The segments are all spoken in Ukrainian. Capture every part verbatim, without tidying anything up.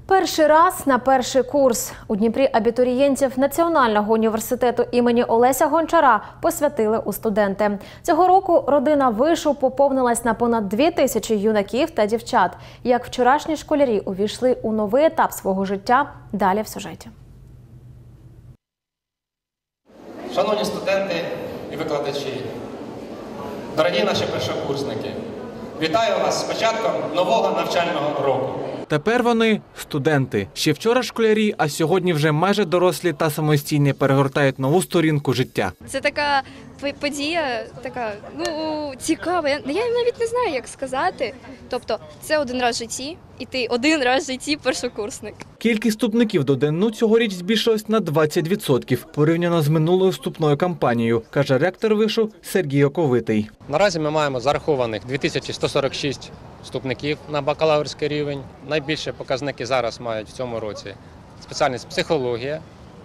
Перший раз на перший курс. У Дніпрі абітурієнтів Національного університету імені Олеся Гончара посвятили у студенти. Цього року родина вишу поповнилась на понад дві тисячі юнаків та дівчат. Як вчорашні школярі увійшли у новий етап свого життя, далі в сюжеті. Шановні студенти і викладачі, дорогі наші першокурсники, вітаю вас з початком нового навчального року. Тепер вони – студенти. Ще вчора школярі, а сьогодні вже майже дорослі та самостійні перегортають нову сторінку життя. Це така подія, така, ну, цікава. Я, я навіть не знаю, як сказати. Тобто, це один раз в житті, і ти один раз в житті першокурсник. Кількість вступників до ДНУ цьогоріч збільшилась на двадцять відсотків, порівняно з минулою вступною кампанією, каже ректор вишу Сергій Оковитий. Наразі ми маємо зарахованих дві тисячі сто сорок шість вступників на бакалаврський рівень. Найбільші показники зараз мають в цьому році спеціальність психологія,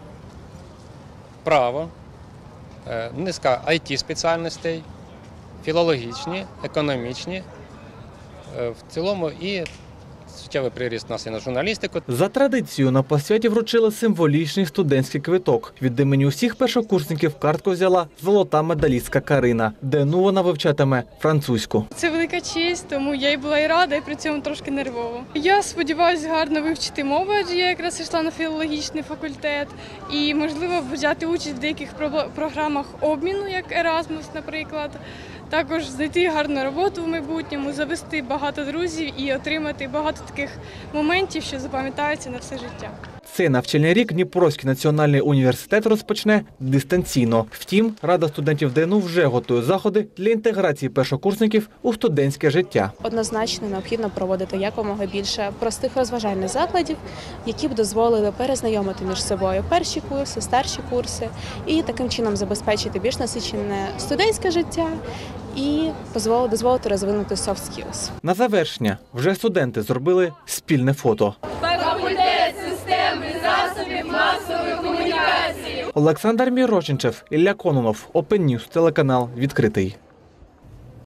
право, низка ай ті-спеціальностей, філологічні, економічні, в цілому і суттєвий приріст у нас і на журналістику. За традицією на посвяті вручили символічний студентський квиток. Від імені усіх першокурсників картку взяла золота медалістка Карина. ДНУ вона вивчатиме французьку. Це велика честь, тому я і була і рада, і при цьому трошки нервово. Я сподіваюся гарно вивчити мову, адже я якраз йшла на філологічний факультет. І, можливо, взяти участь в деяких програмах обміну, як Еразмус, наприклад. Також знайти гарну роботу в майбутньому, завести багато друзів і отримати багато таких моментів, що запам'ятаються на все життя. Цей навчальний рік Дніпровський національний університет розпочне дистанційно. Втім, Рада студентів ДНУ вже готує заходи для інтеграції першокурсників у студентське життя. Однозначно необхідно проводити якомога більше простих розважальних закладів, які б дозволили перезнайомити між собою перші курси, старші курси і таким чином забезпечити більш насичене студентське життя і дозволити розвинути soft skills. На завершення вже студенти зробили спільне фото. Факультет системи засобів масової комунікації. Олександр Мірошничев, Ілля Кононов, Open News, телеканал «Відкритий».